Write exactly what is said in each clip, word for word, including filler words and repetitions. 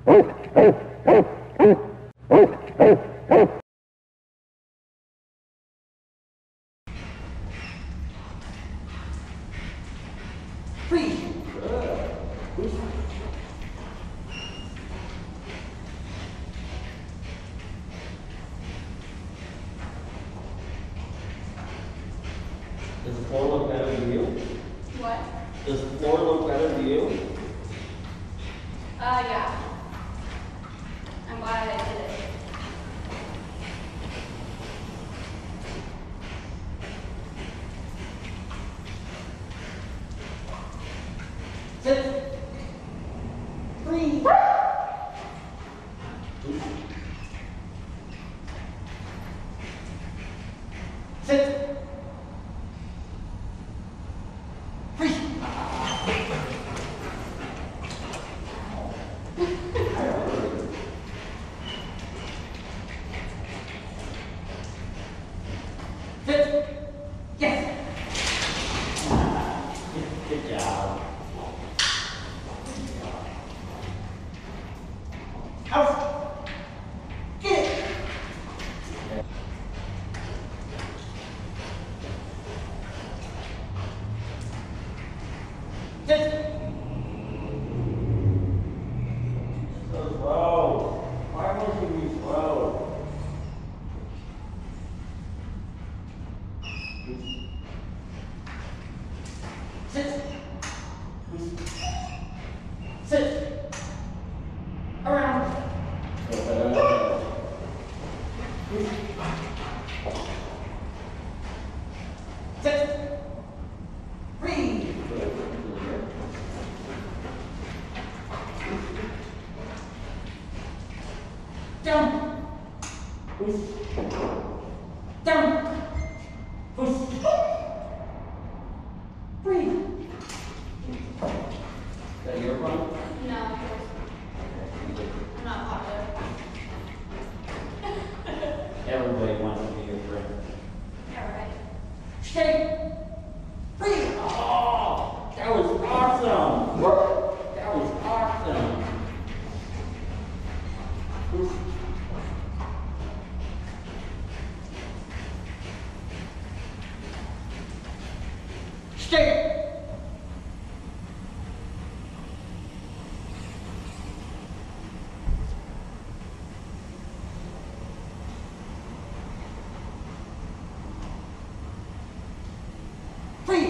Free. Does the floor look better to you? What? Does the floor look better to you? Uh, yeah. I'm glad I did it. Sit. Breathe. Sit. Breathe. Sit. Yes. Good job. Out. Get it. Sit. So slow. Why won't you be slow? Sit. Sit. Around. Sit. Breathe. Down. Down. Breathe. Is that your one? No. I'm not popular. Everybody wants to be your friend. Alright. Stay. Breathe. Oh, that was awesome. That was awesome. Stay. Breathe.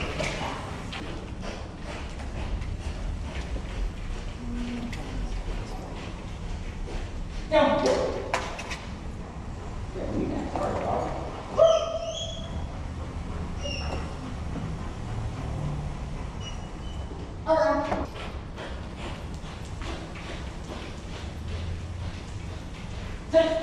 Down. Yeah, we got hard dog. Around. Sit.